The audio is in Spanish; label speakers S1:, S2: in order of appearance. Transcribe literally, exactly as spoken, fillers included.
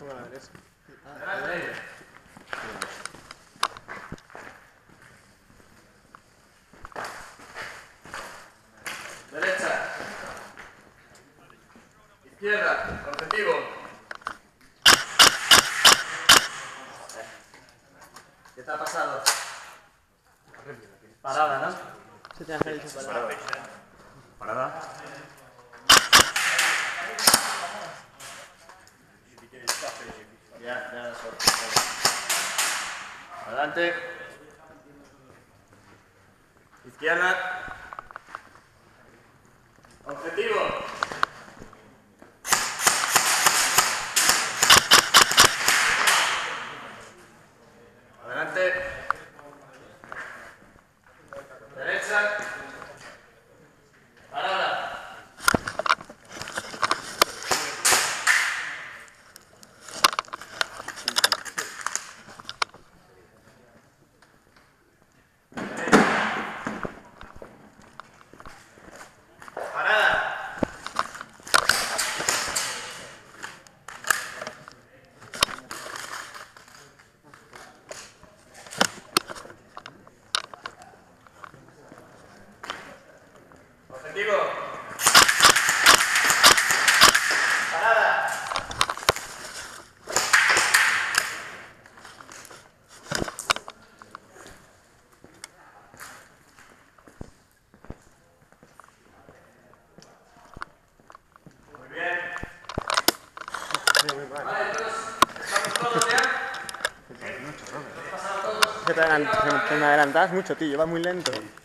S1: pongo a la derecha.
S2: Adelante. Derecha. Izquierda. Objetivo. ¿Qué te ha pasado? Parada, ¿no?
S1: Se te ha dicho parada.
S2: Parada. Ya, ya, eso. Adelante. Izquierda. Objetivo. Adelante. Derecha. Parada. Parada. Objetivo. Parada. Muy bien. Vale, todos, ¿estamos todos ya? ¿Hemos pasado todos?
S1: Se te adelant- se me adelantas mucho, tío, va muy lento.